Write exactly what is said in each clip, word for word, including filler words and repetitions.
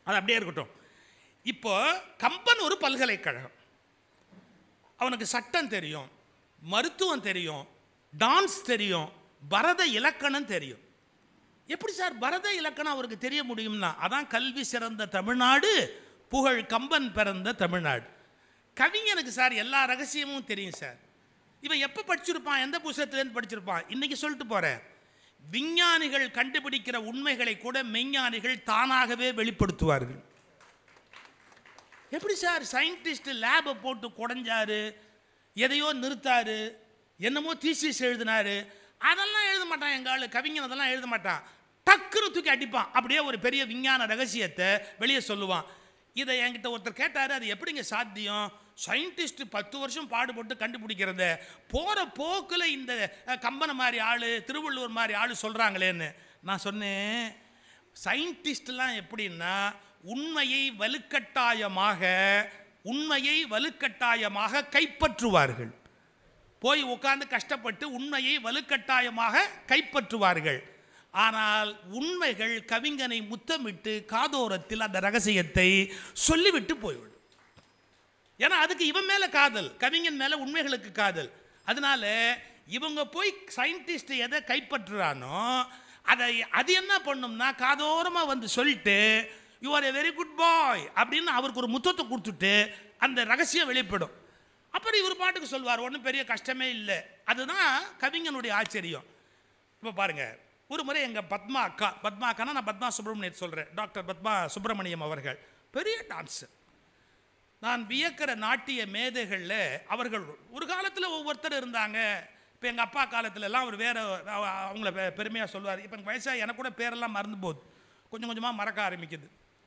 அது அப்படியே இருக்கட்டும். இப்போ கம்பன் ஒரு பல்கலைக்கழகம், அவனுக்கு சட்டம் தெரியும், மருத்துவம் தெரியும், டான்ஸ் தெரியும், பரத இலக்கணம் தெரியும். எப்படி சார் பரத இலக்கணம் அவருக்கு தெரிய முடியும்னா, அதான் கல்வி சிறந்த தமிழ்நாடு, புகழ் கம்பன் பிறந்த தமிழ்நாடு. கவிஞனுக்கு சார் எல்லா ரகசியமும் தெரியும் சார். இவன் எப்போ படிச்சிருப்பான், எந்த புத்தகத்திலேருந்து படிச்சிருப்பான்? இன்னைக்கு சொல்லிட்டு போகிறேன், விஞ்ஞானிகள் கண்டுபிடிக்கிற உண்மைகளை கூட மெய்ஞானிகள் தானாகவே வெளிப்படுத்துவார்கள். எப்படி சார் சயின்டிஸ்ட் லேபை போட்டு குடைஞ்சாரு, எதையோ நிறுத்தாரு, என்னமோ தீசிஸ் எழுதினாரு, அதெல்லாம் எழுத மாட்டான் எங்கள் ஆளு. கவிஞன் அதெல்லாம் எழுத மாட்டான், டக்குன்னு தூக்கி அடிப்பான், அப்படியே ஒரு பெரிய விஞ்ஞான ரகசியத்தை வெளியே சொல்லுவான். இதை என்கிட்ட ஒருத்தர் கேட்டார், அது எப்படிங்க சாத்தியம்? சயின்டிஸ்ட் பத்து வருஷம் பாடுபட்டு கண்டுபிடிக்கிறத போகிற போக்கில் இந்த கம்பனை மாதிரி ஆள், திருவள்ளுவர் மாதிரி ஆள் சொல்கிறாங்களேன்னு. நான் சொன்னேன், சயின்டிஸ்ட்லாம் எப்படின்னா உண்மையை வலுக்கட்டாயமாக உண்மையை வலுக்கட்டாயமாக கைப்பற்றுவார்கள். போய் உட்கார்ந்து கஷ்டப்பட்டு உண்மையை வலுக்கட்டாயமாக கைப்பற்றுவார்கள். ஆனால் உண்மைகள் கவிஞனை முத்தமிட்டு காதோரத்தில் அந்த ரகசியத்தை சொல்லிவிட்டு போய்விடும். ஏன்னா அதுக்கு இவன் மேலே காதல், கவிஞன் மேலே உண்மைகளுக்கு காதல். அதனால இவங்க போய் சயின்டிஸ்ட் எதை கைப்பற்றுறானோ அதை அது என்ன பண்ணும்னா காதோரமாக வந்து சொல்லிட்டு you are a very good boy அப்படின்னு அவருக்கு ஒரு முத்தத்தை கொடுத்துட்டு அந்த ரகசியம் வெளிப்படும். அப்புறம் இவர் பாட்டுக்கு சொல்வார், ஒன்றும் பெரிய கஷ்டமே இல்லை. அதுதான் கவிஞனுடைய ஆச்சரியம். இப்போ பாருங்கள், ஒரு முறை எங்கள் பத்மா அக்கா, பத்மா அக்கானா நான் பத்மா சுப்பிரமணியம் சொல்கிறேன், டாக்டர் பத்மா சுப்பிரமணியம் அவர்கள் பெரிய டான்ஸர். நான் வியக்கிற நாட்டிய மேதைகளில் அவர்கள் ஒரு காலத்தில் ஒவ்வொருத்தர் இருந்தாங்க. இப்போ எங்கள் அப்பா காலத்துலலாம் அவர் வேறு அவங்கள பெருமையாக சொல்லுவார். இப்போ எனக்கு வயசாக எனக்கு கூட பேரெல்லாம் மறந்து போகுது, கொஞ்சம் கொஞ்சமாக மறக்க ஆரம்பிக்குது.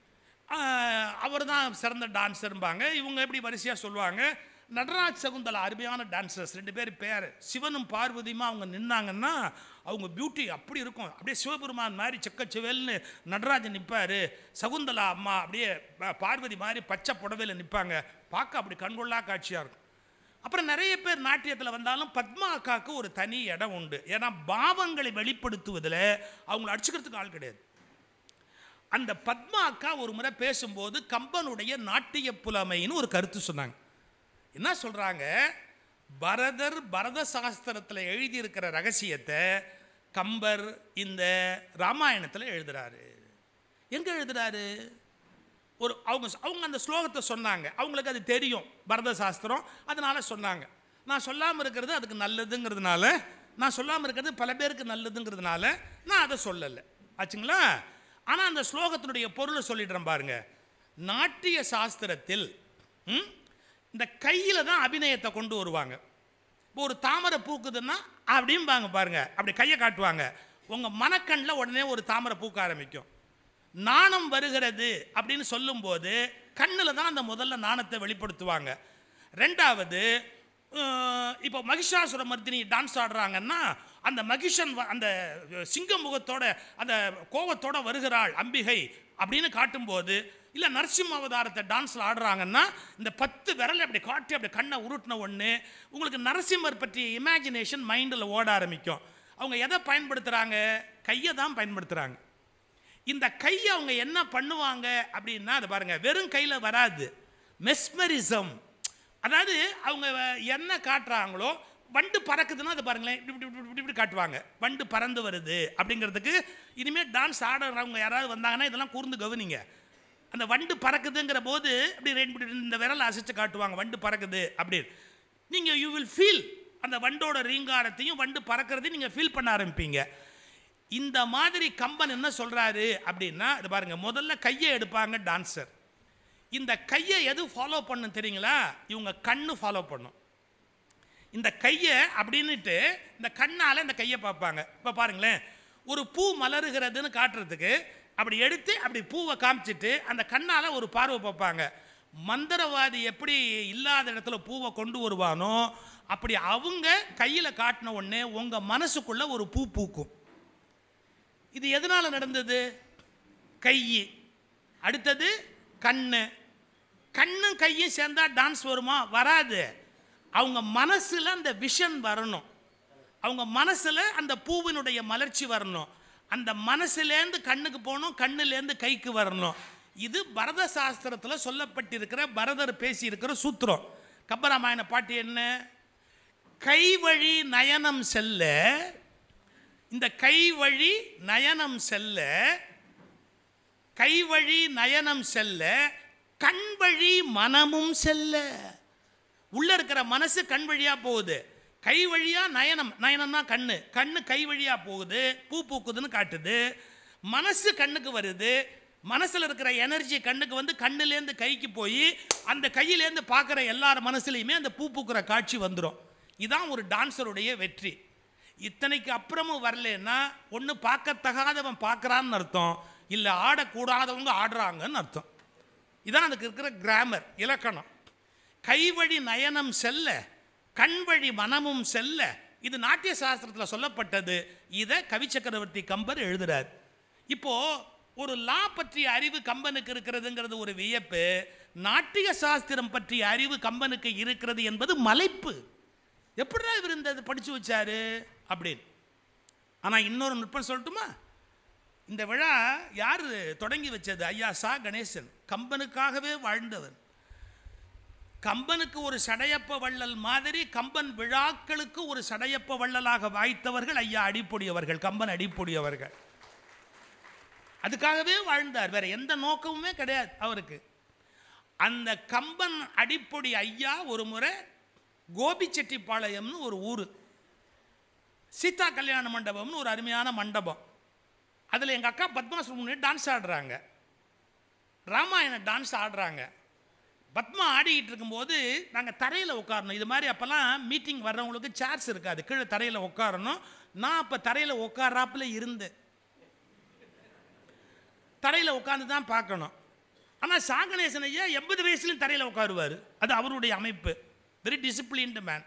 அவர் தான் சிறந்த டான்ஸரும்பாங்க. இவங்க எப்படி வரிசையாக சொல்லுவாங்க, நடராஜ் சகுந்தலா அருமையான டான்சர்ஸ், ரெண்டு பேர் பேர் சிவனும் பார்வதியுமா அவங்க நின்னாங்கன்னா அவங்க பியூட்டி அப்படி இருக்கும், அப்படியே சிவபெருமான் மாதிரி செக்கச்சிவேல்னு நடராஜன் நிற்பார், சகுந்தலா அம்மா அப்படியே பார்வதி மாதிரி பச்சை புடவையில் நிற்பாங்க, பார்க்க அப்படி கண்கொள்ளா காட்சியாக இருக்கும். அப்புறம் நிறைய பேர் நாட்டியத்தில் வந்தாலும் பத்மா அக்காவுக்கு ஒரு தனி இடம் உண்டு. ஏன்னா பாவங்களை வெளிப்படுத்துவதில் அவங்களை அடிச்சுக்கிறதுக்கு ஆள் கிடையாது. அந்த பத்மா அக்கா ஒரு முறை பேசும்போது கம்பனுடைய நாட்டிய புலமைன்னு ஒரு கருத்து சொன்னாங்க. என்ன சொல்கிறாங்க, பரதர் பரத சாஸ்திரத்தில் எழுதியிருக்கிற ரகசியத்தை கம்பர் இந்த ராமாயணத்தில் எழுதுகிறாரு. எங்கே எழுதுகிறாரு? ஒரு அவங்க அவங்க அந்த ஸ்லோகத்தை சொன்னாங்க, அவங்களுக்கு அது தெரியும் பரத சாஸ்திரம், அதனால சொன்னாங்க. நான் சொல்லாமல் இருக்கிறது அதுக்கு நல்லதுங்கிறதுனால, நான் சொல்லாமல் இருக்கிறது பல பேருக்கு நல்லதுங்கிறதுனால நான் அதை சொல்லலை ஆச்சுங்களா. ஆனால் அந்த ஸ்லோகத்தினுடைய பொருளை சொல்லிடுறேன் பாருங்க. நாட்டிய சாஸ்திரத்தில் இந்த கையில் தான் அபிநயத்தை கொண்டு வருவாங்க. இப்போ ஒரு தாமரை பூக்குதுன்னா அப்படிம்பாங்க பாருங்க, அப்படி கையை காட்டுவாங்க, உங்கள் மனக்கண்ணில் உடனே ஒரு தாமரை பூக்க ஆரம்பிக்கும். நாணம் வருகிறது அப்படின்னு சொல்லும்போது கண்ணில் தான் அந்த முதல்ல நாணத்தை வெளிப்படுத்துவாங்க. ரெண்டாவது, இப்போ மகிஷாசுர மர்தினி டான்ஸ் ஆடுறாங்கன்னா அந்த மகிஷன் அந்த சிங்க முகத்தோட அந்த கோபத்தோட வருகிறாள் அம்பிகை அப்படின்னு காட்டும்போது, இல்லை நரசிம்ம அவதாரத்தை டான்ஸில் ஆடுறாங்கன்னா இந்த பத்து விரலை அப்படி காட்டி அப்படி கண்ணை உருட்டின ஒன்று உங்களுக்கு நரசிம்மர் பற்றிய இமேஜினேஷன் மைண்டில் ஓட ஆரம்பிக்கும். அவங்க எதை பயன்படுத்துகிறாங்க? கையை தான் பயன்படுத்துகிறாங்க. இந்த கையை அவங்க என்ன பண்ணுவாங்க அப்படின்னா, அது பாருங்கள், வெறும் கையில் வராது, மெஸ்மரிசம். அதாவது அவங்க என்ன காட்டுறாங்களோ, வண்டு பறக்குதுன்னா அது பாருங்களேன், இப்படி இப்படி இப்படி இப்படி காட்டுவாங்க, வண்டு பறந்து வருது அப்படிங்கிறதுக்கு. இனிமேல் டான்ஸ் ஆடுறவங்க யாராவது வந்தாங்கன்னா இதெல்லாம் கூர்ந்து கவனிங்க. அந்த வண்டு பறக்குதுங்கிற போது அப்படி ரெண்டு இந்த விரலை அசைச்சு காட்டுவாங்க, வண்டு பறக்குது அப்படின்னு. நீங்கள் யூ வில் ஃபீல் அந்த வண்டோட ரீங்காரத்தையும் வண்டு பறக்கிறதையும் நீங்கள் ஃபீல் பண்ண ஆரம்பிப்பீங்க. இந்த மாதிரி கம்பன் என்ன சொல்கிறாரு அப்படின்னா, இது பாருங்கள், முதல்ல கையை எடுப்பாங்க டான்ஸர். இந்த கையை எது ஃபாலோ பண்ணும் தெரியுங்களா? இவங்க கண்ணு ஃபாலோ பண்ணும். இந்த கையை அப்படின்னுட்டு இந்த கண்ணால் இந்த கையை பார்ப்பாங்க. இப்போ பாருங்களேன், ஒரு பூ மலருகிறதுன்னு காட்டுறதுக்கு அப்படி எடுத்து அப்படி பூவை காமிச்சிட்டு அந்த கண்ணால் ஒரு பார்வை பார்ப்பாங்க. மந்திரவாதி எப்படி இல்லாத இடத்துல பூவை கொண்டு வருவானோ அப்படி அவங்க கையில் காட்டின உடனே உங்கள் மனசுக்குள்ளே ஒரு பூ பூக்கும். இது எதனால் நடந்தது? கை. அடுத்தது கண்ணு. கண்ணும் கையும் சேர்ந்தா டான்ஸ் வருமா? வராது. அவங்க மனசில் அந்த விஷன் வரணும், அவங்க மனசில் அந்த பூவினுடைய மலர்ச்சி வரணும், அந்த மனசுலேருந்து கண்ணுக்கு போகணும், கண்ணுலேருந்து கைக்கு வரணும். இது பரத சாஸ்திரத்தில் சொல்லப்பட்டிருக்கிற பரதர் பேசி இருக்கிற சூத்திரம். கம்பராமாயண பாட்டு என்ன? கைவழி நயனம் செல்ல, இந்த கைவழி நயனம் செல்ல, கைவழி நயனம் செல்ல கண்வழி மனமும் செல்ல. உள்ள இருக்கிற மனசு கண் வழியா போகுது, கை வழியா நயனம், நயனம்னா கண்ணு, கண்ணு கை வழியா போகுது, பூ பூக்குதுன்னு காட்டுது. மனசு கண்ணுக்கு வருது, மனசுல இருக்கிற எனர்ஜி கண்ணுக்கு வந்து கண்ணுலேருந்து கைக்கு போய் அந்த கையிலேருந்து பார்க்குற எல்லார் மனசுலையுமே அந்த பூ பூக்குற காட்சி வந்துடும். இதுதான் ஒரு டான்ஸருடைய வெற்றி. இத்தனைக்கு அப்புறமும் வரலன்னா ஒன்று பார்க்கத்தகாதவன் பார்க்குறான்னு அர்த்தம், இல்லை ஆடக்கூடாதவங்க ஆடுறாங்கன்னு அர்த்தம். இதான் அதுக்கு இருக்கிற கிராமர், இலக்கணம். கைவழி நயனம் செல்ல கண்வழி மனமும் செல்ல, இது நாட்டிய சாஸ்திரத்தில் சொல்லப்பட்டது. இதை கவி சக்கரவர்த்தி கம்பர் எழுதுறார். இப்போ ஒரு லா பற்றிய அறிவு கம்பனுக்கு இருக்கிறதுங்கிறது ஒரு வியப்பு, நாட்டிய சாஸ்திரம் பற்றிய அறிவு கம்பனுக்கு இருக்கிறது என்பது மலைப்பு. எப்படிடா இவர் இந்த படிச்சு வச்சாரு அப்படின்னு. ஆனால் இன்னொரு நுட்பம் சொல்லட்டுமா? இந்த விழா யார் தொடங்கி வச்சது? ஐயா சா கணேசன், கம்பனுக்காகவே வாழ்ந்தவர். கம்பனுக்கு ஒரு சடையப்ப வள்ளல் மாதிரி கம்பன் விழாக்களுக்கு ஒரு சடையப்ப வள்ளலாக வாய்த்தவர்கள் ஐயா அடிப்பொடி அவர்கள், கம்பன் அடிப்பொடி அவர்கள். அதுக்காகவே வாழ்ந்தார், வேற எந்த நோக்கமுமே கிடையாது அவருக்கு. அந்த கம்பன் அடிப்பொடி ஐயா ஒரு முறை கோபிச்செட்டிப்பாளையம்னு ஒரு ஊர், சீதா கல்யாண மண்டபம்னு ஒரு அருமையான மண்டபம். அதில் எங்கள் அக்கா பத்மா சுப்ரமணியம் டான்ஸ் ஆடுறாங்க, ராமாயண டான்ஸ் ஆடுறாங்க. பத்மா ஆடிக்கிட்டு இருக்கும்போது நாங்கள் தரையில் உட்காரணும். இது மாதிரி அப்போல்லாம் மீட்டிங் வர்றவங்களுக்கு சேர்ஸ் இருக்காது, கீழே தரையில் உட்காரணும். நான் அப்போ தரையில் உட்காராப்பில் இருந்தேன், தரையில் உட்காந்து தான் பார்க்கணும். ஆனால் சா கணேசன் ஐயா எண்பது வயசுலையும் தரையில் உட்காருவார், அது அவருடைய அமைப்பு. Very disciplined man.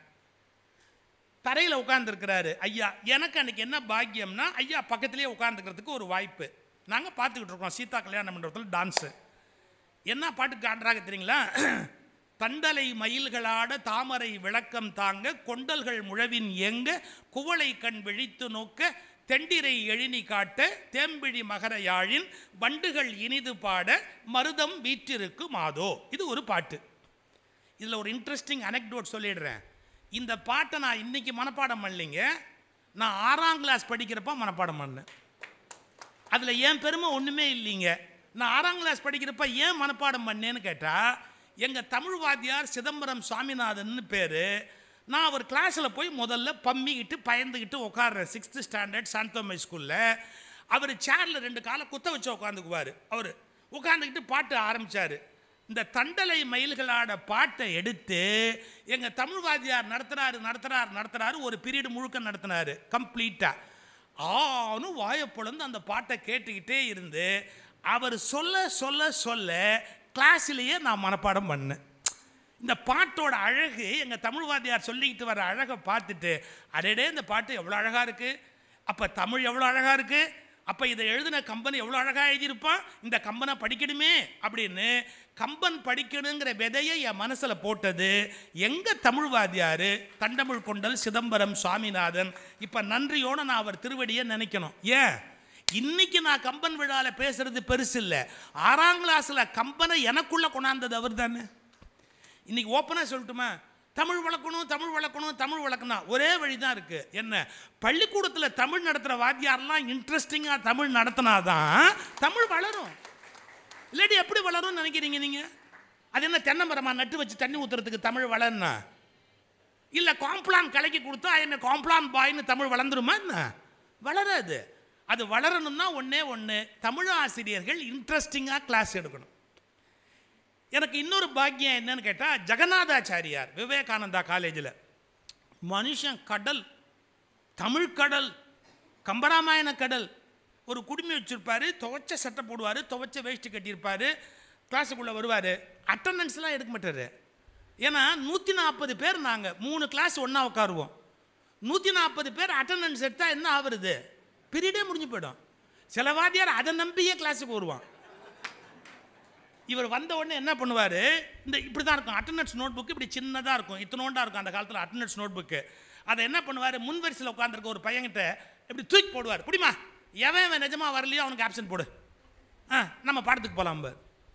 தரையில் உட்காந்துருக்கிறாரு ஐயா. எனக்கு அன்றைக்கி என்ன பாக்கியம்னா ஐயா பக்கத்துலேயே உட்காந்துக்கிறதுக்கு ஒரு வாய்ப்பு. நாங்கள் பார்த்துக்கிட்டு இருக்கோம் சீதா கல்யாண மண்டபத்தில் டான்ஸு. என்ன பாட்டுக்கு ஆடுறாங்க தெரியுங்களா? தண்டலை மயில்களாட தாமரை விளக்கம் தாங்க கொண்டல்கள் முழவின் எங்க குவளை கண் விழித்து நோக்க தெண்டிரை எழினி காட்ட தேம்பிழி மகர யாழின் வண்டுகள் இனிது பாட மருதம் வீற்றிருக்கு மாதோ. இது ஒரு பாட்டு. இதில் ஒரு இன்ட்ரெஸ்டிங் அனெக்டோட் சொல்லிடுறேன். இந்த பாட்டை நான் இன்னைக்கு மனப்பாடம் பண்ணலைங்க, நான் ஆறாம் கிளாஸ் படிக்கிறப்ப மனப்பாடம் பண்ணேன். அதில் ஏன் பெருமை ஒன்றுமே இல்லைங்க. நான் ஆறாம் கிளாஸ் படிக்கிறப்ப ஏன் மனப்பாடம் பண்ணேன்னு கேட்டால், எங்கள் தமிழ் வாத்தியார் சிதம்பரம் சுவாமிநாதன் பேர். நான் அவர் கிளாஸில் போய் முதல்ல பம்மிக்கிட்டு பயந்துக்கிட்டு உட்காடுறேன், சிக்ஸ்த்து ஸ்டாண்டர்ட் சாந்தோமை ஸ்கூலில். அவர் சேரில் ரெண்டு காலை குத்த வச்சு உட்காந்துக்குவார். அவர் உட்காந்துக்கிட்டு பாட்டு ஆரம்பித்தார். இந்த தண்டலை மயில்களாட பாட்டை எடுத்து எங்கள் தமிழ் வாத்தியார் நடத்துகிறாரு நடத்துகிறார் நடத்துகிறாரு ஒரு பீரியடு முழுக்க நடத்தினார் கம்ப்ளீட்டாக. ஆனும் வாயப்பொழுந்து அந்த பாட்டை கேட்டுக்கிட்டே இருந்து அவர் சொல்ல சொல்ல சொல்ல கிளாஸிலேயே நான் மனப்பாடம் பண்ணேன். இந்த பாட்டோட அழகு, எங்கள் தமிழ் வாத்தியார் சொல்லிக்கிட்டு வர அழகை பார்த்துட்டு, அடடே இந்த பாட்டு எவ்வளோ அழகாக இருக்குது, அப்போ தமிழ் எவ்வளோ அழகாக இருக்குது, அப்போ இதை எழுதின கம்பன் எவ்வளோ அழகாக எழுதியிருப்பான், இந்த கம்பனை படிக்கணுமே அப்படின்னு கம்பன் படிக்கணுங்கிற விதையை என் மனசில் போட்டது எங்கள் தமிழ் வாத்தியார் தண்டமிழ் கொண்டல் சிதம்பரம் சுவாமிநாதன். இப்போ நன்றியோடு நான் அவர் திருவடியை நினைக்கணும். ஏன் இன்னைக்கு நான் கம்பன் விழாவில் பேசுறது பெருசு இல்லை, ஆறாம் கிளாஸில் கம்பனை எனக்குள்ளே கொண்டாந்தது அவர் தானே. இன்னைக்கு ஓப்பனாக சொல்லட்டுமா, தமிழ் வளர்க்கணும் தமிழ் வளர்க்கணும் தமிழ் வளர்க்கணும் ஒரே வழி தான் இருக்குது. என்ன, பள்ளிக்கூடத்தில் தமிழ் நடத்துகிற வாத்தியாரெலாம் இன்ட்ரெஸ்டிங்காக தமிழ் நடத்தினாதான் தமிழ் வளரும். இல்லாட்டி எப்படி வளரும்னு நினைக்கிறீங்க நீங்கள்? அது என்ன தென்னை மரமாக நட்டு வச்சு தண்ணி ஊற்றுறதுக்கு தமிழ் வளர்னா? இல்லை காம்ப்ளான் கலக்கி கொடுத்தா என்ன காம்ப்ளான் பாய்னு தமிழ் வளர்ந்துருமா? என்ன வளராது. அது வளரணும்னா ஒன்றே ஒன்று, தமிழ் ஆசிரியர்கள் இன்ட்ரெஸ்டிங்காக கிளாஸ் எடுக்கணும். எனக்கு இன்னொரு பாக்கியம் என்னன்னு கேட்டால், ஜெகநாதாச்சாரியார் விவேகானந்தா காலேஜில் மனுஷன் கடல், தமிழ் கடல், கம்பராமாயண கடல். ஒரு குடுமி வச்சுருப்பார், துவைச்ச சட்டை போடுவார், துவைச்ச வேஷ்டி கட்டியிருப்பார், கிளாஸுக்குள்ளே வருவார். அட்டண்டன்ஸ்லாம் எடுக்க மாட்டார். ஏன்னா நூற்றி நாற்பது பேர் நாங்கள் மூணு கிளாஸ் ஒன்றா உட்காருவோம். நூற்றி நாற்பது பேர் அட்டண்டன்ஸ் எடுத்தால் என்ன ஆகுறது? பீரியடே முடிஞ்சு போயிடும். சில வாத்தியார் அதை நம்பியே கிளாஸுக்கு வருவான். இவர் வந்த உடனே என்ன பண்ணுவார், இந்த இப்படி தான் இருக்கும் அட்டண்டன்ஸ் நோட் புக்கு, இப்படி சின்னதாக இருக்கும், இத்தனோண்டா இருக்கும் அந்த காலத்தில் அட்டண்டன்ஸ் நோட் புக்கு. அதை என்ன பண்ணுவார், முன்வரிசையில் உட்காந்துருக்க ஒரு பையன்கிட்ட இப்படி தூக்கி போடுவார். பிடிமா எவன் அவன் நிஜமாக வரலையோ அவனுக்கு ஆப்சன்ட் போடு, ஆ நம்ம பாடத்துக்கு போகலாம்.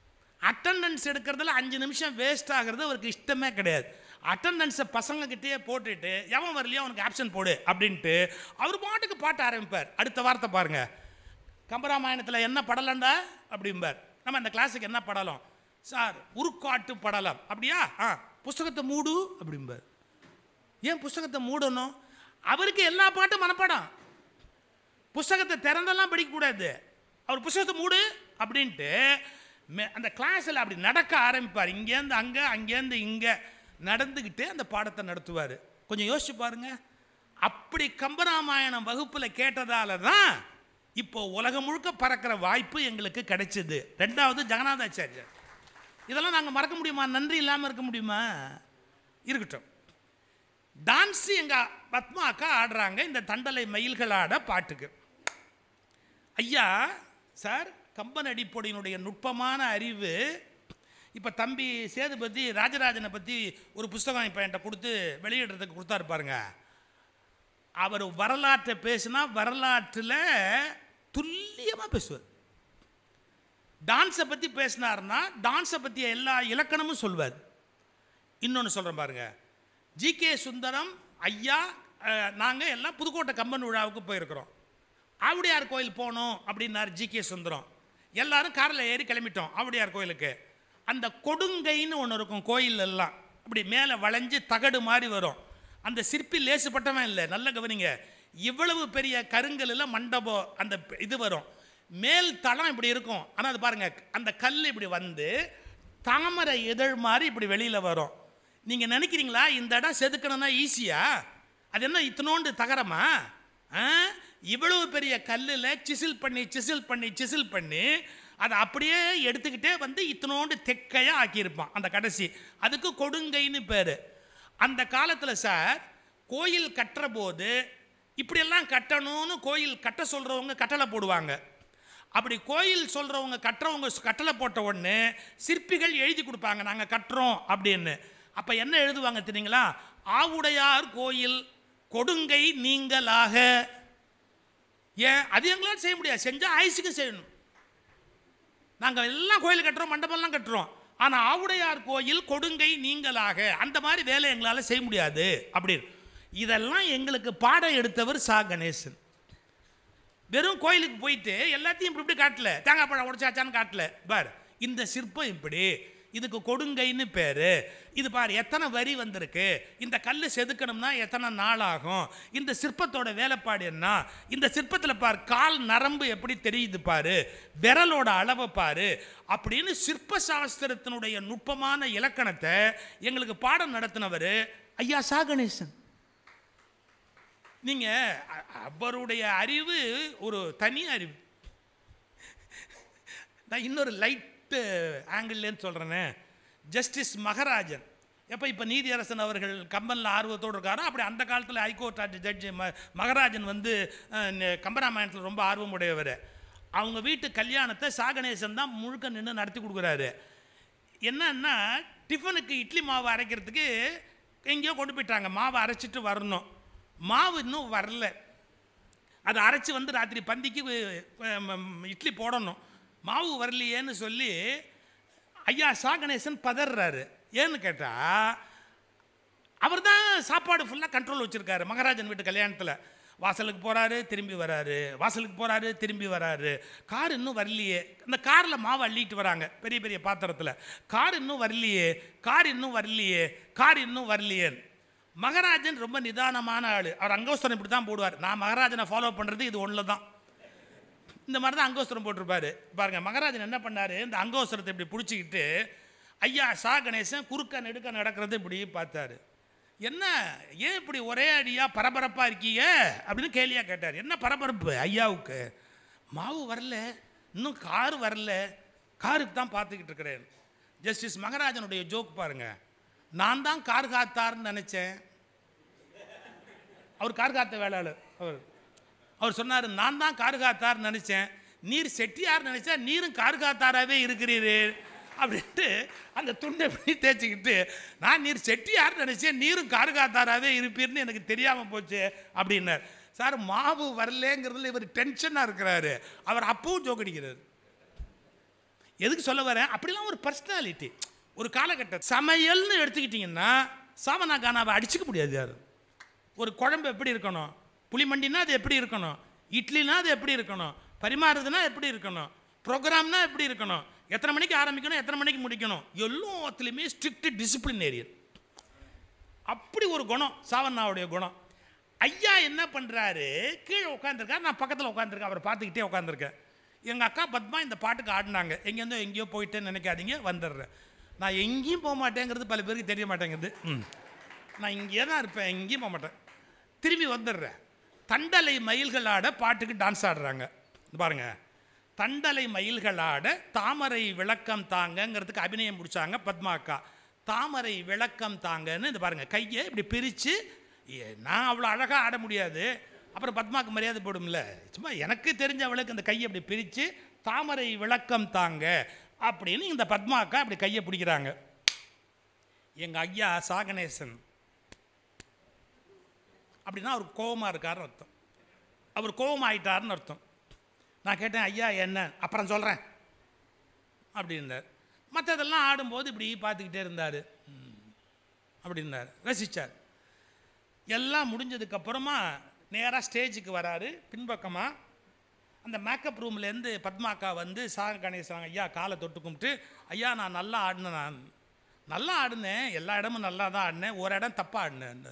அட்டண்டன்ஸ் எடுக்கிறதுல அஞ்சு நிமிஷம் வேஸ்ட் ஆகிறது அவருக்கு இஷ்டமே கிடையாது. அட்டண்டன்ஸை பசங்கக்கிட்டே போட்டுட்டு எவன் வரலையோ அவனுக்கு ஆப்ஷன் போடு அப்படின்ட்டு அவர் பாட்டுக்கு பாட்ட ஆரம்பிப்பார். அடுத்த வார்த்தை பாருங்க, கம்பராமாயணத்தில் என்ன படலண்டா அப்படிம்பார். நம்ம அந்த கிளாஸுக்கு என்ன படலம் சார்? உருக்காட்டு படலம். அப்படியா? ஆ, புஸ்தகத்தை மூடு அப்படிம்பார். ஏன் புஸ்தகத்தை மூடணும்? அவருக்கு எல்லா பாட்டும் மனப்பாடம். புஸ்தகத்தை திறந்தெல்லாம் படிக்கக்கூடாது. அவர் புஸ்தகத்தை மூடு அப்படின்ட்டு அந்த கிளாஸில் அப்படி நடக்க ஆரம்பிப்பார். இங்கேருந்து அங்கே, அங்கேருந்து இங்கே நடந்துக்கிட்டு அந்த பாடத்தை நடத்துவார். கொஞ்சம் யோசிச்சு பாருங்க. அப்படி கம்பராமாயணம் வகுப்பில் கேட்டதால தான் இப்போ உலகம் முழுக்க பறக்கிற வாய்ப்பு எங்களுக்கு கிடைச்சது. ரெண்டாவது ஜெகநாதாச்சாரியார். இதெல்லாம் நாங்கள் மறக்க முடியுமா? நன்றி இல்லாமல் இருக்க முடியுமா? இருக்கட்டும். டான்ஸு எங்கள் பத்மா அக்கா ஆடுறாங்க இந்த தண்டலை மயில்கள் ஆட பாட்டுக்கு. ஐயா சார், கம்பன் அடிப்பொடியினுடைய நுட்பமான அறிவு. இப்போ தம்பி சேதுபதி ராஜராஜனை பற்றி ஒரு புஸ்தகம் இப்போ என்கிட்ட கொடுத்து வெளியிடுறதுக்கு கொடுத்தாரு பாருங்க. அவர் வரலாற்றை பேசினா வரலாற்றில் துல்லியமாக பேசுவார். டான்ஸை பற்றி பேசினார்னா டான்ஸை பற்றிய எல்லா இலக்கணமும் சொல்வார். இன்னொன்று சொல்கிறேன் பாருங்க, ஜி கே சுந்தரம் ஐயா நாங்கள் எல்லாம் புதுக்கோட்டை கம்பன் விழாவுக்கு போயிருக்கிறோம். ஆவுடையார் கோயில் போனோம் அப்படின்னார் ஜி கே சுந்தரம். எல்லாரும் காரில் ஏறி கிளம்பிட்டோம் ஆவுடையார் கோயிலுக்கு. அந்த கொடுங்கைன்னு ஒன்று இருக்கும் கோயில் எல்லாம், அப்படி மேலே வளைஞ்சு தகடு மாதிரி வரும். அந்த சிற்பி லேசுப்பட்டவன் இல்லை, நல்ல கவனிங்க. இவ்வளவு பெரிய கருங்கல்ல மண்டபம் அந்த இது வரும். மேல் தளம் இப்படி இருக்கும். ஆனால் அது பாருங்க, அந்த கல் இப்படி வந்து தாமரை இதழ் மாதிரி இப்படி வெளியில் வரும். நீங்கள் நினைக்கிறீங்களா இந்த இடம் செதுக்கணும்னா ஈஸியா? அது என்ன இத்தனோண்டு தகரமா? இவ்வளவு பெரிய கல்லில் சிசில் பண்ணி சிசில் பண்ணி சிசில் பண்ணி அதை அப்படியே எடுத்துக்கிட்டே வந்து இத்தனோண்டு தெக்கையாக ஆக்கியிருப்பான் அந்த கடைசி. அதுக்கு கொடுங்கைன்னு பேர். அந்த காலத்தில் சார் கோயில் கட்டுற போது இப்படியெல்லாம் கட்டணும்னு கோயில் கட்ட சொல்கிறவங்க கட்டளை போடுவாங்க. அப்படி கோயில் சொல்கிறவங்க கட்டுறவங்க கட்டளை போட்ட உடனே சிற்பிகள் எழுதி கொடுப்பாங்க நாங்கள் கட்டுறோம் அப்படின்னு. அப்போ என்ன எழுதுவாங்க தெரியுங்களா? ஆவுடையார் கோயில் கொடுங்கை நீங்களாக. ஏன் அது எங்களால் செய்ய முடியாது, செஞ்சால் ஆயுசுக்கு செய்யணும். நாங்கள் எல்லாம் கோயில் கட்டுறோம், மண்டபம்லாம் கட்டுறோம், ஆனால் ஆவுடையார் கோயில் கொடுங்கை நீங்களாக அந்த மாதிரி வேலை எங்களால் செய்ய முடியாது அப்படின்னு. இதெல்லாம் எங்களுக்கு பாடம் எடுத்தவர் சா கணேசன். வெறும் கோயிலுக்கு போயிட்டு எல்லாத்தையும் இப்படி இப்படி காட்டல, தேங்காய் பழம் உடைச்சாச்சான்னு காட்டல. பார் இந்த சிற்பம் இப்படி, இதுக்கு கொடுங்கைன்னு பேர். இது பார் எத்தனை வரி வந்திருக்கு, இந்த கல் செதுக்கணும்னா எத்தனை நாள் ஆகும், இந்த சிற்பத்தோட வேலைப்பாடு என்ன, இந்த சிற்பத்தில் பார் கால் நரம்பு எப்படி தெரியுது பாரு, விரலோட அளவை பாரு அப்படின்னு சிற்ப சாஸ்திரத்தினுடைய நுட்பமான இலக்கணத்தை எங்களுக்கு பாடம் நடத்தினவர் ஐயா சா கணேசன். நீங்கள் அவருடைய அறிவு ஒரு தனி அறிவு. நான் இன்னொரு லைட்டு ஆங்கிள்லேன்னு சொல்கிறேனே, ஜஸ்டிஸ் மகராஜன் எப்போ இப்போ நீதியரசன் அவர்கள் கம்பனில் ஆர்வத்தோடு இருக்காரோ அப்படி அந்த காலத்தில் ஹைகோர்ட் ஜட்ஜி ம மகராஜன் வந்து கம்பராமாயணத்தில் ரொம்ப ஆர்வம் உடையவர். அவங்க வீட்டு கல்யாணத்தை சா கணேசன் தான் முழுக்க நின்று நடத்தி கொடுக்குறாரு. என்னன்னா டிஃபனுக்கு இட்லி மாவு அரைக்கிறதுக்கு எங்கேயோ கொண்டு போயிட்டாங்க, மாவை அரைச்சிட்டு வரணும். மாவு இன்னும் வரல, அதை அரைச்சி வந்து ராத்திரி பந்திக்கு இட்லி போடணும், மாவு வரலையேன்னு சொல்லி ஐயா சா கணேசன் பதறாரு. ஏன்னு கேட்டால் அவர் தான் சாப்பாடு ஃபுல்லாக கண்ட்ரோல் வச்சுருக்காரு மகாராஜன் வீட்டு கல்யாணத்தில். வாசலுக்கு போகிறாரு திரும்பி வராரு, வாசலுக்கு போகிறாரு திரும்பி வராரு, கார் இன்னும் வரலையே, இந்த காரில் மாவு அள்ளிட்டு வராங்க பெரிய பெரிய பாத்திரத்தில், கார் இன்னும் வரலையே கார் இன்னும் வரலையே கார் இன்னும் வரலையேன்னு. மகாராஜன் ரொம்ப நிதானமான ஆள், அவர் அங்கோஸ்தரம் இப்படி தான் போடுவார். நான் மகாராஜனை ஃபாலோ பண்ணுறது இது ஒன்று தான், இந்த மாதிரி தான் அங்கோஸ்தரம் போட்டிருப்பாரு பாருங்க. மகாராஜன் என்ன பண்ணார், இந்த அங்கோஸ்தரத்தை இப்படி பிடிச்சிக்கிட்டு ஐயா சா கணேசன் குறுக்க நெடுக்க நடக்கிறது இப்படி பார்த்தாரு. என்ன ஏன் இப்படி ஒரே அடியாக பரபரப்பாக இருக்கீங்க அப்படின்னு கேலியாக கேட்டார். என்ன பரபரப்பு ஐயாவுக்கு? மாவு வரல, இன்னும் கார் வரல, காருக்கு தான் பார்த்துக்கிட்டு இருக்கிறேன். ஜஸ்டிஸ் மகராஜனுடைய ஜோக் பாருங்க, நான் தான் கார் காத்தார்னு நினச்சேன். அவர் கார் காத்த வேளாளர். அவர் அவர் சொன்னார், நான் தான் கார் காத்தார்னு நினச்சேன், நீர் செட்டியார் நினச்சா நீரும் கார் காத்தாராகவே இருக்கிறீரு அப்படின்ட்டு அந்த துண்டை பண்ணி தேய்ச்சிக்கிட்டு, நான் நீர் செட்டியார் நினச்சேன் நீரும் கார் காத்தாராகவே இருப்பீர்னு எனக்கு தெரியாமல் போச்சு அப்படின்னார். சார் மாவு வரலேங்கிறதுல இவர் டென்ஷனாக இருக்கிறாரு, அவர் அப்பவும் ஜோக்கடிக்கிறார். எதுக்கு சொல்ல வரேன், அப்படிலாம் ஒரு பர்சனாலிட்டி. ஒரு காலகட்டம் சமையல்னு எடுத்துக்கிட்டிங்கன்னா சாவனா கானாவை அடிச்சுக்க முடியாது யாரும். ஒரு குழம்பு எப்படி இருக்கணும், புளிமண்டினா அது எப்படி இருக்கணும், இட்லினா அது எப்படி இருக்கணும், பரிமாறுதுன்னா எப்படி இருக்கணும், ப்ரோக்ராம்னா எப்படி இருக்கணும், எத்தனை மணிக்கு ஆரம்பிக்கணும் எத்தனை மணிக்கு முடிக்கணும், எல்லாத்துலேயுமே ஸ்ட்ரிக்ட் டிசிப்ளினேரியன். அப்படி ஒரு குணம் சாவண்ணாவுடைய குணம். ஐயா என்ன பண்ணுறாரு, கீழே உட்காந்துருக்காரு, நான் பக்கத்தில் உட்காந்துருக்கேன், அவரை பார்த்துக்கிட்டே உட்காந்துருக்கேன். எங்கள் அக்கா பத்மா இந்த பாட்டுக்கு ஆடினாங்க. எங்கேருந்தோ எங்கேயோ போயிட்டேன்னு நினைக்காதீங்க, வந்துடுறேன். நான் எங்கேயும் போக மாட்டேங்கிறது பல பேருக்கு தெரிய மாட்டேங்குது. ம் நான் இங்கே தான் இருப்பேன், எங்கேயும் போக மாட்டேன். திரும்பி வந்துடுறேன். தண்டலை மயில்களாட பாட்டுக்கு டான்ஸ் ஆடுறாங்க பாருங்க. தண்டலை மயில்களாட தாமரை விளக்கம் தாங்கங்கிறதுக்கு அபிநயம் முடிச்சாங்க பத்மா அக்கா. தாமரை விளக்கம் தாங்கன்னு இது பாருங்க, கையை இப்படி பிரித்து. நான் அவ்வளோ அழகாக ஆட முடியாது, அப்புறம் பத்மாவுக்கு மரியாதை போடும்ல, சும்மா எனக்கு தெரிஞ்சவளுக்கு அந்த கையை அப்படி பிரித்து தாமரை விளக்கம் தாங்க அப்படின்னு இந்த பத்மா அக்கா அப்படி கையை பிடிக்கிறாங்க. எங்கள் ஐயா சாகணேசன் அப்படின்னா அவர் கோபமாக இருக்காருன்னு அர்த்தம், அவர் கோபம் ஆயிட்டாருன்னு அர்த்தம். நான் கேட்டேன் ஐயா என்ன, அப்புறம் சொல்கிறேன் அப்படின்னார். மற்றதெல்லாம் ஆடும்போது இப்படி பார்த்துக்கிட்டே இருந்தார், அப்படின்னார், ரசித்தார். எல்லாம் முடிஞ்சதுக்கப்புறமா நேராக ஸ்டேஜுக்கு வராரு. பின்பக்கமாக அந்த மேக்கப் ரூம்லேருந்து பத்மாக்கா வந்து சாக கணேசன் ஐயா காலை தொட்டு கும்பிட்டு, ஐயா நான் நல்லா ஆடினேன், நான் நல்லா ஆடினேன், எல்லா இடமும் நல்லா தான் ஆடினேன், ஒரு இடம் தப்பாக ஆடினேன்.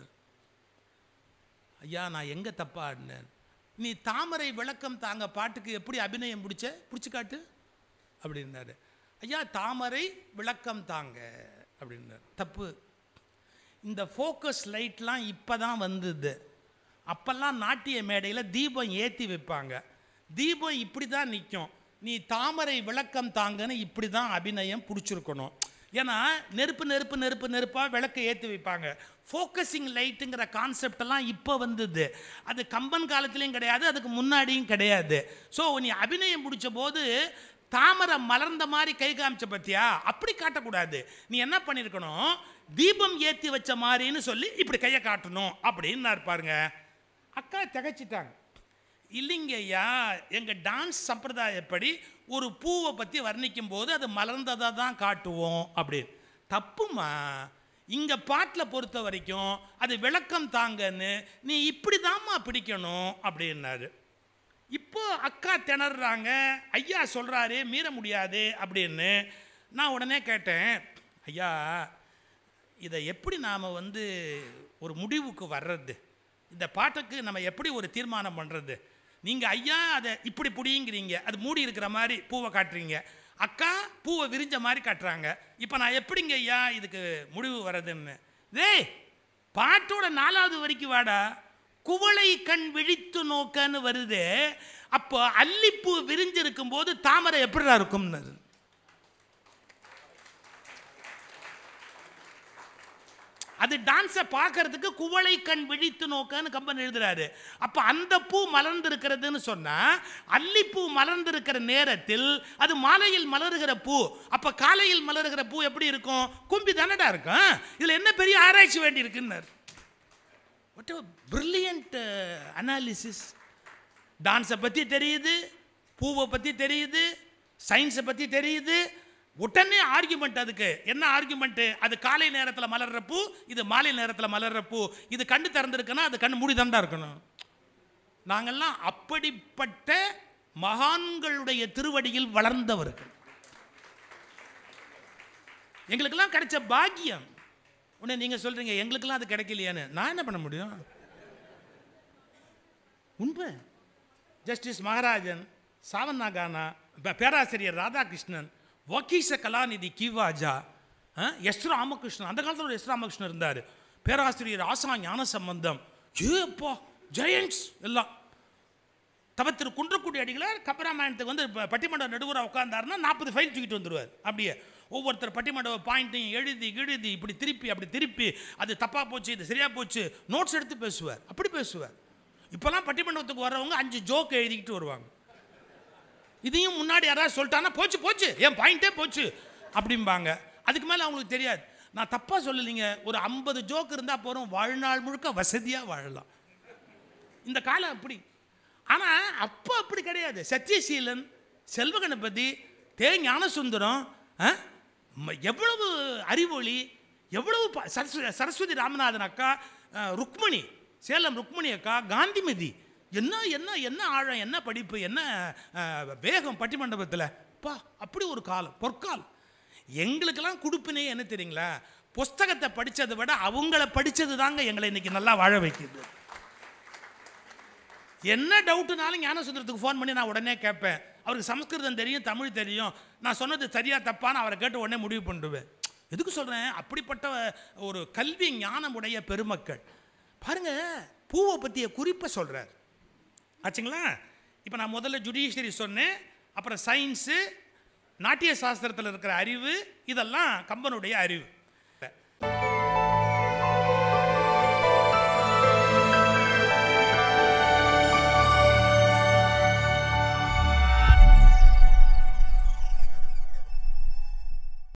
ஐயா நான் எங்கே தப்பாக ஆடினேன், நீ தாமரை விளக்கம் தாங்க பாட்டுக்கு எப்படி அபிநயம் பிடிச்ச பிடிச்சி காட்டு அப்படின்னாரு. ஐயா தாமரை விளக்கம் தாங்க அப்படின்னாரு. தப்பு. இந்த ஃபோக்கஸ் லைட்லாம் இப்போ தான் வந்தது. அப்போல்லாம் நாட்டிய மேடையில் தீபம் ஏற்றி வைப்பாங்க, தீபம் இப்படி தான் நிற்கும். நீ தாமரை விளக்கம் தாங்கன்னு இப்படி தான் அபிநயம் பிடிச்சிருக்கணும். ஏன்னா நெருப்பு நெருப்பு நெருப்பு நெருப்பாக விளக்கை ஏற்றி வைப்பாங்க. ஃபோக்கஸிங் லைட்டுங்கிற கான்செப்டெல்லாம் இப்போ வந்தது. அது கம்பன் காலத்துலேயும் கிடையாது, அதுக்கு முன்னாடியும் கிடையாது. ஸோ நீ அபிநயம் பிடிச்ச போது தாமரை மலர்ந்த மாதிரி கை காமிச்ச பற்றியா, அப்படி காட்டக்கூடாது. நீ என்ன பண்ணியிருக்கணும், தீபம் ஏற்றி வச்ச மாதிரின்னு சொல்லி இப்படி கையை காட்டணும் அப்படின்னு இருப்பாருங்க. அக்கா திகைச்சிட்டாங்க. இல்லைங்க ஐயா, எங்கள் டான்ஸ் சம்பிரதாயப்படி ஒரு பூவை பற்றி வர்ணிக்கும் போது அது மலர்ந்ததாக தான் காட்டுவோம் அப்படின்னு. தப்புமா, இங்கே பாட்டில் பொறுத்த வரைக்கும் அது விளக்கம் தாங்கன்னு நீ இப்படி தாம்மா பிடிக்கணும் அப்படின்னாரு. இப்போ அக்கா திணறாங்க, ஐயா சொல்கிறாரு மீற முடியாது அப்படின்னு. நான் உடனே கேட்டேன், ஐயா இதை எப்படி நாம் வந்து ஒரு முடிவுக்கு வர்றது, இந்த பாட்டுக்கு நம்ம எப்படி ஒரு தீர்மானம் பண்ணுறது? நீங்கள் ஐயா அதை இப்படி பிடிங்கிறீங்க, அது மூடி இருக்கிற மாதிரி பூவை காட்டுறீங்க, அக்கா பூவை விரிஞ்ச மாதிரி காட்டுறாங்க. இப்போ நான் எப்படிங்க ஐயா இதுக்கு முடிவு வர்றதுன்னு? டேய் பாட்டோட நாலாவது வரைக்கும் வாடா, குவளை கண் விழித்து நோக்கன்னு வருது. அப்போ அல்லிப்பூ விரிஞ்சிருக்கும் போது தாமரை எப்படிடா இருக்கும்னு. அது டான்ஸை பார்க்கறதுக்கு குவளை கண் விழித்து நோக்கன்னு கம்பன் எழுதுறாரு. அப்போ அந்த பூ மலர்ந்திருக்கிறதுன்னு சொன்னால் அல்லிப்பூ மலர்ந்திருக்கிற நேரத்தில் அது மாலையில் மலருகிற பூ. அப்போ காலையில் மலருகிற பூ எப்படி இருக்கும்? கும்பி தானடா இருக்கும். இதில் என்ன பெரிய ஆராய்ச்சி வேண்டி இருக்குன்னு. What a brilliant analysis. டான்ஸை பற்றி தெரியுது, பூவை பற்றி தெரியுது, சயின்ஸை பற்றி தெரியுது. உடனே ஆர்குமெண்ட். அதுக்கு என்ன ஆர்குமெண்ட்டு? அது காலை நேரத்தில் மலர்ற பூ, இது மாலை நேரத்தில் மலர்ற பூ. இது கண்ணு திறந்துருக்குன்னா அது கண்ணு மூடி தான் இருக்கணும். நாங்கள்லாம் அப்படிப்பட்ட மகான்களுடைய திருவடியில் வளர்ந்தவர்கள். எங்களுக்கெல்லாம் கிடைச்ச பாக்கியம். உடனே நீங்கள் சொல்கிறீங்க எங்களுக்கெல்லாம் அது கிடைக்கலையான்னு. நான் என்ன பண்ண முடியும்? உண்மை. ஜஸ்டிஸ் மகாராஜன், சாவண்ணா கானா, பேராசிரியர் ராதாகிருஷ்ணன், வக்கீச கலாநிதி கிவாஜா, எஸ் ராமகிருஷ்ணன், அந்த காலத்தில் ஒரு எஸ் ராமகிருஷ்ணன் இருந்தார், பேராசிரியர் ஆசா ஞான சம்பந்தம், ஏப்பா ஜெயன்ஸ் எல்லாம். தவத்திரு குன்றக்குடி அடிகளார் கபராமாயணத்துக்கு வந்து பட்டிமன்ற நடுவராக உட்கார்ந்தாருன்னா நாற்பது ஃபைல் தூக்கிட்டு வந்துடுவார். அப்படியே ஒவ்வொருத்தர் பட்டிமன்ற பாயிண்ட்டையும் எழுதி எழுதி இப்படி திருப்பி அப்படி திருப்பி அது தப்பாக போச்சு இது சரியாக போச்சு நோட்ஸ் எடுத்து பேசுவார். அப்படி பேசுவார். இப்போலாம் பட்டிமன்றத்துக்கு வர்றவங்க அஞ்சு ஜோக் எழுதிக்கிட்டு வருவாங்க. இதையும் முன்னாடி யாராவது சொல்லிட்டாங்கன்னா போச்சு போச்சு என் பாயிண்டே போச்சு அப்படிம்பாங்க. அதுக்கு மேலே அவங்களுக்கு தெரியாது. நான் தப்பாக சொல்லலைங்க, ஒரு ஐம்பது ஜோக் இருந்தால் போகிறோம், வாழ்நாள் முழுக்க வசதியாக வாழலாம். இந்த காலம் அப்படி. ஆனால் அப்போ அப்படி கிடையாது. சத்யசீலன், செல்வகணபதி, தே ஞானசுந்தரம் எவ்வளவு அறிவொளி, எவ்வளவு சரஸ்வதி ராமநாதன் அக்கா, ருக்மணி, சேலம் ருக்மணி அக்கா, காந்திமதி, என்ன என்ன என்ன ஆழம், என்ன படிப்பு, என்ன வேகம் பட்டிமண்டபத்தில் பா. அப்படி ஒரு காலம், பொற்காலம். எங்களுக்கெல்லாம் கொடுப்பினே என்ன தெரியுங்களா, புஸ்தகத்தை படித்ததை விட அவங்கள படித்தது தாங்க எங்களை இன்னைக்கு நல்லா வாழ வைக்கிறது. என்ன டவுட்டுனாலும் ஞானசுந்தரத்துக்கு ஃபோன் பண்ணி நான் உடனே கேட்பேன். அவருக்கு சமஸ்கிருதம் தெரியும், தமிழ் தெரியும். நான் சொன்னது சரியா தப்பான்னு அவரை கேட்டு உடனே முடிவு பண்ணுவேன். எதுக்கு சொல்கிறேன், அப்படிப்பட்ட ஒரு கல்வி ஞானமுடைய பெருமக்கள். பாருங்க, பூவை பற்றிய குறிப்பை சொல்கிறார் ஆச்சுங்களா. இப்போ நான் முதல்ல ஜுடிஷியரி சொன்னேன், அப்புறம் சயின்ஸு, நாட்டிய சாஸ்திரத்தில் இருக்கிற அறிவு, இதெல்லாம் கம்பனுடைய அறிவு.